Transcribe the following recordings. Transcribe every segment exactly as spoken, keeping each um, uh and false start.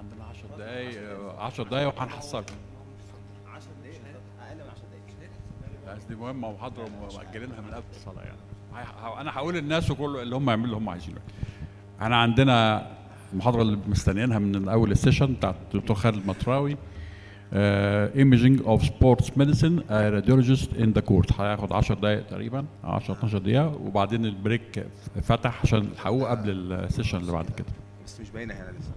عندنا عشر دقايق عشر دقايق وهنحصلكم. عشر دقايق اقل من عشر دقايق. بس دي مهمه ومحاضره ومأجلينها من قبل الصلاه يعني. انا هقول للناس وكل اللي هم يعملوا اللي هم عايزينه. احنا عندنا المحاضره اللي مستنيينها من اول السيشن بتاعت الدكتور خالد مطراوي، ايميجينج اوف سبورتس ميديسن راديولوجيست ان ذا كورت. هياخد عشر دقائق تقريبا، عشرة اتناشر دقيقه، وبعدين البريك فتح عشان الحقوق قبل السيشن اللي بعد كده. بس مش باينه هنا لسه.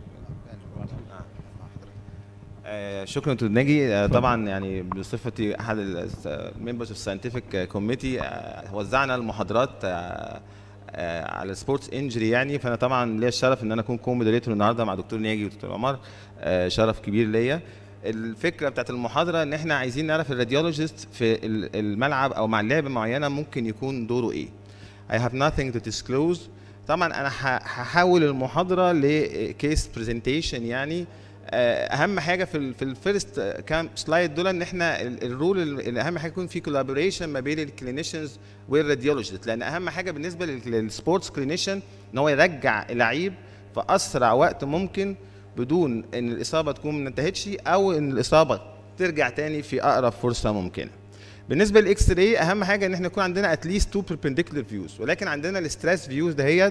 آه شكرا دكتور ناجي. آه طبعا يعني بصفتي احد الممبرز اوف ساينتفك كوميتي وزعنا المحاضرات آه آه على السبورتس انجري يعني، فانا طبعا ليا الشرف ان انا اكون كو مودريتور النهارده مع دكتور ناجي ودكتور عمر. آه شرف كبير ليا. الفكره بتاعت المحاضره ان احنا عايزين نعرف الراديولوجيست في الملعب او مع لعبه معينه ممكن يكون دوره ايه. I have nothing to disclose. طبعا انا هحاول المحاضره لكيس برزنتيشن يعني. اهم حاجه في في الفيرست كام سلايد دول ان احنا الرول اللي اهم حاجه يكون في كولابوريشن ما بين الكلينيشنز والراديولوجيست، لان اهم حجه بالنسبه للسبورتس كلينيشن ان هو يرجع اللعيب في اسرع وقت ممكن بدون ان الاصابه تكون ما انتهتش او ان الاصابه ترجع تاني في اقرب فرصه ممكنه. بالنسبه للاكس راي اهم حاجه ان احنا يكون عندنا اتليست تو بيربنديكولار فيوز، ولكن عندنا الستريس فيوز دهيت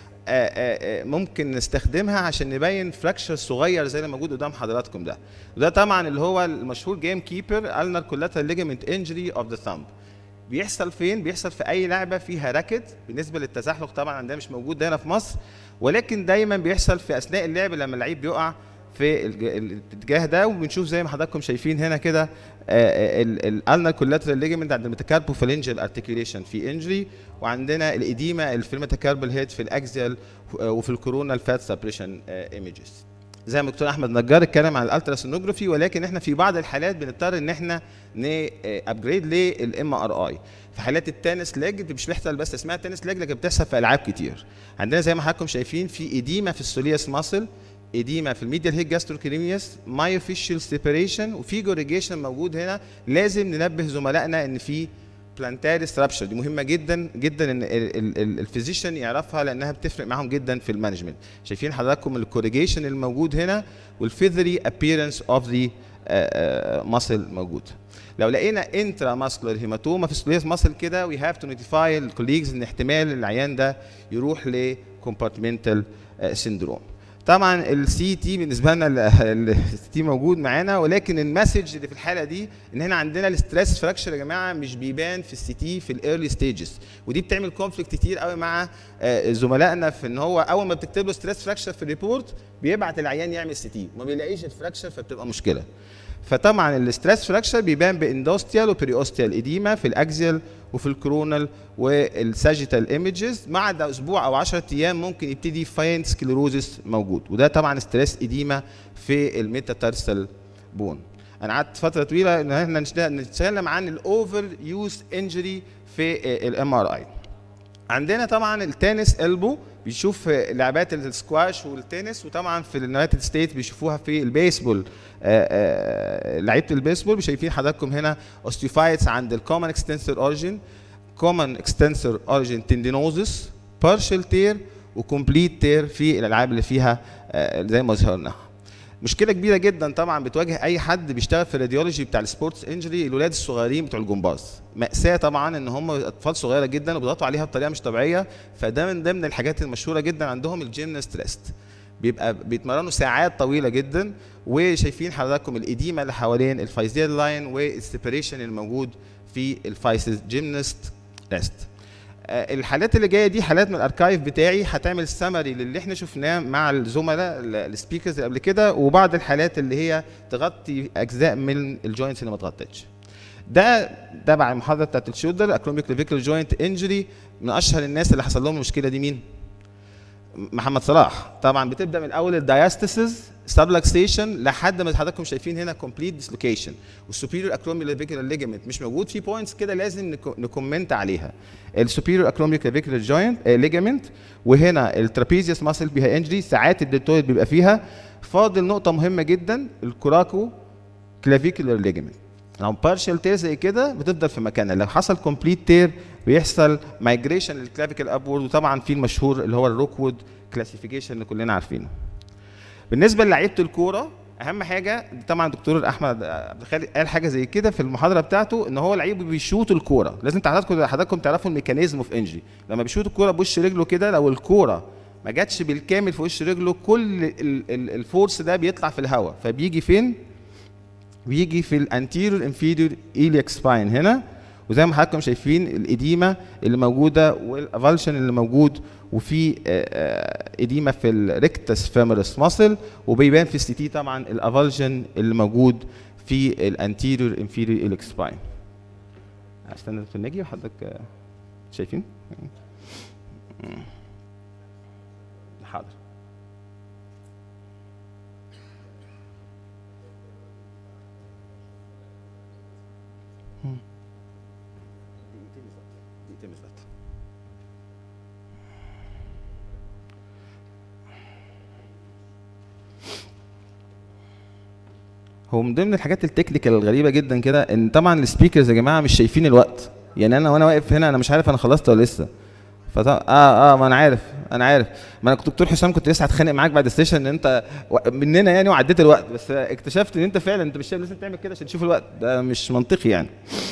ممكن نستخدمها عشان نبين فراكشر صغير زي اللي موجود قدام حضراتكم ده. وده طبعا اللي هو المشهور جيم كيبر النر كولاترال ليجامنت انجري اوف ذا ثامب. بيحصل فين؟ بيحصل في اي لعبه فيها راكت. بالنسبه للتزحلق طبعا عندنا مش موجود هنا في مصر، ولكن دايما بيحصل في اثناء اللعب لما اللعيب بيقع في الاتجاه ده، وبنشوف زي ما حضراتكم شايفين هنا كده الالنر كولاترال ليجامنت عند الميتاكاربوفالنجيال ارتكيوليشن في انجري، وعندنا الاديمه في الميتاكاربال هيد في الاكزيال وفي الكورونال فات سبريشن ايمجز. زي ما الدكتور احمد نجار اتكلم عن الالتراسونوجرافي، ولكن احنا في بعض الحالات بنضطر ان احنا ابجريد للام ار اي. في حالات التنس ليج مش بيحصل بس اسمها تنس ليج، لكن بتحصل في العاب كتير. عندنا زي ما حضراتكم شايفين في اديمه في السولياس ماسل، اديمه في الميديال هيد جاستروكريميوس، مايوفيشال سيبريشن، وفي جوريجيشن موجود هنا. لازم ننبه زملائنا ان في بلانتاريس رابشر، دي مهمه جدا جدا ان الفيزيشن يعرفها لانها بتفرق معاهم جدا في المانجمنت. شايفين حضراتكم الكوريجيشن الموجود هنا والفيذري ابييرنس اوف ذا ماسل موجود. لو لقينا انترا ماسكولار هيماتوما في السولياس ماسل كده وي هاف تو نوتيفاي الكوليجز ان احتمال العيان ده يروح لكومبارتمنتال سيندروم. طبعا السي تي بالنسبه لنا السي تي موجود معانا، ولكن المسج اللي في الحاله دي ان احنا عندنا الاستريس فراكشر يا جماعه مش بيبان في السي تي في الايرلي ستيجز، ودي بتعمل كونفليكت كتير قوي مع زملائنا في ان هو اول ما بتكتب له ستريس فراكشر في الريبورت بيبعت العيان يعمل سي تي وما بيلاقيش الفراكشر فبتبقى مشكله. فطبعا الاستريس فراكشر بيبان باندوستيال وبريوستيال اديما في الاكزيال وفي الكورونال والساجيتال ايمجز. مع ده اسبوع او عشرة ايام ممكن يبتدي فاين سكليروزس موجود، وده طبعا ستريس اديما في الميتاتارسال بون. انا قعدت فتره طويله ان احنا نتكلم عن الاوفر يوز انجري في الام ار اي. عندنا طبعا التنس البو بيشوف لعبات السكواش والتنس، وطبعا في اليونايتد ستيتس بيشوفوها في البيسبول. لعيبه البيسبول شايفين حضراتكم هنا اوستيوفايتس عند الكومن اكستنسور اوريجين، كومن اكستنسور اوريجين تندينوزس، بارشل تير وكومبليت تير في الالعاب اللي فيها زي ما ظهرنا. مشكله كبيره جدا طبعا بتواجه اي حد بيشتغل في الراديولوجي بتاع السبورتس انجري، الولاد الصغيرين بتوع الجمباز. مأساة طبعا ان هم اطفال صغيره جدا وبيضغطوا عليها بطريقه مش طبيعيه، فده من ضمن الحاجات المشهوره جدا عندهم الجيمناست ريست. بيبقى بيتمرنوا ساعات طويله جدا، وشايفين حضراتكم الاديمه اللي حوالين الفايزيال لاين والسيبريشن الموجود في الفايسز جيمناست ريست. الحالات اللي جايه دي حالات من الاركايف بتاعي، هتعمل سمري للي احنا شفناه مع الزملاء السبيكرز اللي قبل كده، وبعض الحالات اللي هي تغطي اجزاء من الجوينتس اللي ما اتغطتش. ده تبع المحاضره بتاعت الشولدر اكروميك كلافيكولار جوينت انجري. من اشهر الناس اللي حصل لهم المشكله دي مين؟ محمد صلاح. طبعا بتبدا من اول الدايستاسيس سبلكسيشن لحد ما حضراتكم شايفين هنا كومبليت ديسلوكيشن، والسوبيريور اكروميك كلافيكولار ليجامنت مش موجود. في بوينتس كده لازم نكومنت عليها. السوبيريور اكروميك كلافيكولار جوينت ليجامنت، وهنا الترابيزيوس ماسل فيها انجري، ساعات الدلتويد بيبقى فيها. فاضل نقطه مهمه جدا الكوراكو كلافيكولار ليجامنت. لو بارشال تير زي كده بتفضل في مكانها، لو حصل كومبليت تير بيحصل مايجريشن للكلافيكال ابورد، وطبعا في المشهور اللي هو الروكوود كلاسيفيكيشن اللي كلنا عارفينه. بالنسبه للعيبه الكوره اهم حاجه طبعا الدكتور احمد عبد الخالق قال حاجه زي كده في المحاضره بتاعته، ان هو لعيب بيشوط الكوره. لازم حضراتكم حضراتكم تعرفوا الميكانيزم اوف انجري. لما بيشوط الكوره بوش رجله كده، لو الكوره ما جاتش بالكامل في وش رجله، كل الفورس ده بيطلع في الهواء، فبيجي فين؟ بيجي في الانتيريور انفيريور ايلياك سباين هنا، وزي ما حضراتكم شايفين الاديمه اللي موجوده والافالشن اللي موجود، وفي اديمه في الريكتس فيمورس ماسل، وبيبان في السي تي طبعا الافالشن اللي موجود في الانتيريور انفيريور ايلياك سباين. استنى في النجي وحضرتك شايفين؟ حاضر. هو من ضمن الحاجات التكنيكال الغريبه جدا كده ان طبعا السبيكرز يا جماعه مش شايفين الوقت. يعني انا وانا واقف هنا انا مش عارف انا خلصت ولا لسه. فطبعا اه اه ما انا عارف انا عارف ما انا دكتور حسام كنت لسه هتخانق معاك بعد السيشن ان انت مننا يعني وعديت الوقت، بس اكتشفت ان انت فعلا انت مش لازم تعمل كده عشان تشوف الوقت، ده مش منطقي يعني.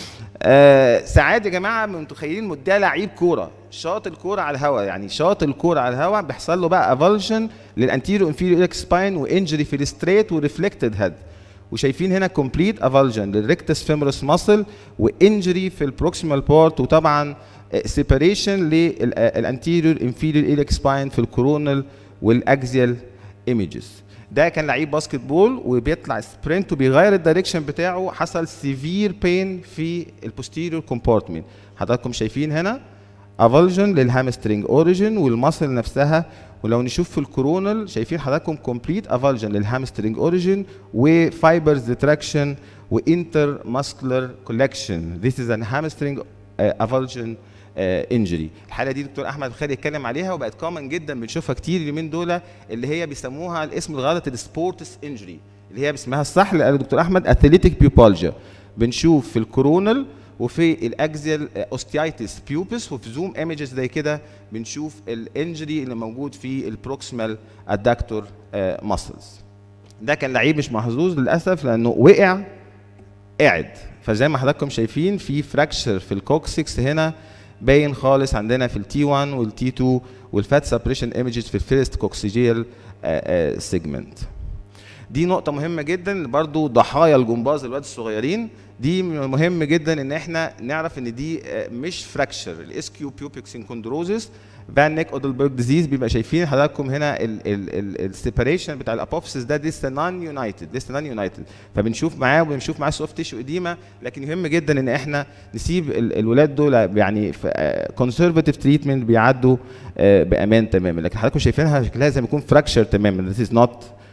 آه ساعات يا جماعه متخيلين مديها لعيب كوره شاط الكوره على الهواء، يعني شاط الكوره على الهواء بيحصل له بقى افالشن للانتيريور انفيريور ايليك سباين وانجري في الستريت وريفلكتد هيد. وشايفين هنا كومبليت افالجن للريكتس فيمورس ماسل وانجري في البروكسيمال بارت، وطبعا سيباريشن للانتيريور انفيريور ايليك سباين في الكورونال والاكزيال ايمجز. ده كان لعيب باسكت بول وبيطلع سبرنت وبيغير الدايركشن بتاعه، حصل سيفير بين في البوستيريور كومبارتمنت. حضراتكم شايفين هنا افالجن للهامسترينج اوريجن والماسل نفسها. ولو نشوف في الكورونال شايفين حضراتكم كومبليت افالجن للهامسترينج اوريجن وفايبرز ديتراكشن وانتر ماسكولار كولكشن. This is an hamstring avulsion انجري. الحاله دي دكتور احمد خالد اتكلم عليها وبقت كومن جدا بنشوفها كتير اليومين دول، اللي هي بيسموها الاسم الغلط السبورتس انجري، اللي هي باسمها الصح اللي قاله دكتور احمد اثليتيك بيوبالجيا. بنشوف في الكورونال وفي الاكزيال اوستيايتس بيوبس، وفي زوم ايمجز زي كده بنشوف الانجري اللي موجود في البروكسيمال ادكتور ماسلز. ده كان لعيب مش محظوظ للاسف لانه وقع قاعد، فزي ما حضراتكم شايفين في فراكشر في الكوكسكس هنا باين خالص عندنا في التي واحد والتي اتنين والفات سبريشن ايمجز في الفيرست كوكسيجيال سيجمنت. دي نقطة مهمة جدا برضو ضحايا الجمباز الولاد الصغيرين، دي مهم جدا ان احنا نعرف ان دي مش فراكشر. الاسكيو بيوبيك سينكوندروزيس فان نيك اودلبرج ديزيز، بيبقى شايفين حضراتكم هنا السيباريشن بتاع الابوفيسس ده لسه نون يونايتد لسه نون يونايتد، فبنشوف معاه وبنشوف معاه سوفت تيشو اديما. لكن مهم جدا ان احنا نسيب الولاد دول يعني في كونسرفاتيف تريتمنت بيعدوا بامان تماما. لكن حضراتكم شايفينها شكلها زي ما يكون فراكشر تماما. This is not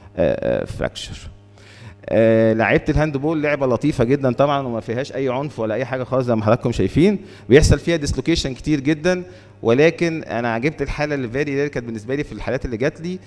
فراكشر. آه لعيبه الهاند بول لعبه لطيفه جدا طبعا وما فيهاش اي عنف ولا اي حاجه خالص زي ما حضراتكم شايفين، بيحصل فيها ديسلوكيشن كتير جدا، ولكن انا عجبت الحاله اللي فيري رير كانت بالنسبه لي في الحالات اللي جات لي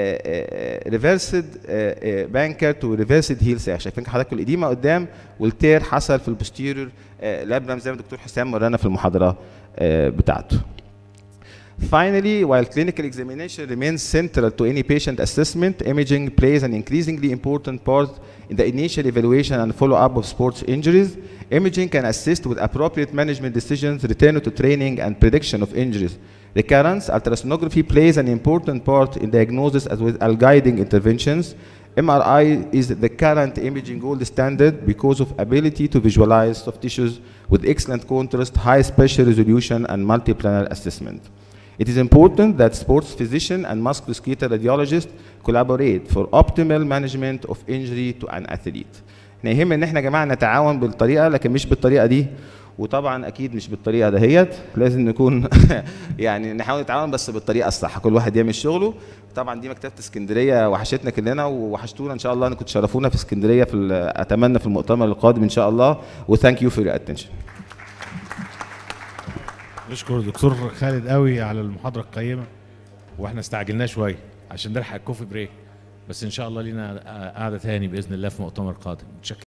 ريفرسد بانكرت وريفرسد هيل ساك. شايفين حضراتكم الاديمه قدام والتير حصل في البوستيريور لابرام زي ما الدكتور حسام ورانا في المحاضره آه بتاعته. Finally, while clinical examination remains central to any patient assessment, imaging plays an increasingly important part in the initial evaluation and follow-up of sports injuries. Imaging can assist with appropriate management decisions, return to training, and prediction of injuries. Recurrence, ultrasonography plays an important part in diagnosis as well as guiding interventions. M R I is the current imaging gold standard because of ability to visualize soft tissues with excellent contrast, high spatial resolution, and multiplanar assessment. It is important that sports physician and musculoskeletal radiologist collaborate for optimal management of injury to an athlete. احنا يهم ان احنا يا جماعه نتعاون بالطريقه لكن مش بالطريقه دي، وطبعا اكيد مش بالطريقه دهيت، لازم نكون يعني نحاول نتعاون بس بالطريقه الصح، كل واحد يعمل شغله. طبعا دي مكتبه اسكندريه وحشتنا كلنا ووحشتونا ان شاء الله انكم تشرفونا في اسكندريه في اتمنى في المؤتمر القادم ان شاء الله. وثانك يو فور يور اتنشن. نشكر الدكتور خالد قوي على المحاضره القيمه، واحنا استعجلناه شويه عشان نلحق الكوفي بريك، بس ان شاء الله لينا قعده ثاني باذن الله في مؤتمر قادم.